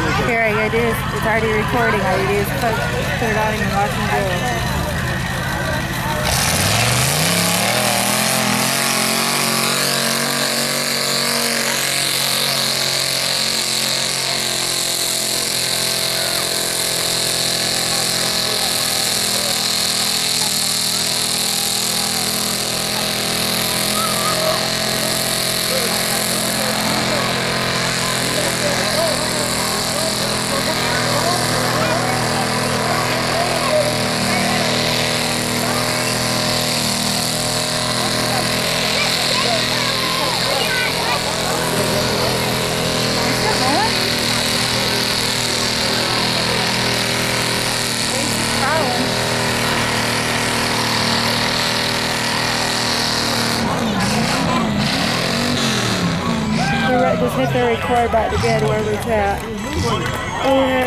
Here, all you gotta do is, it's already recording. All you do is put it on and watch me go. Just hit the record button again where it's at.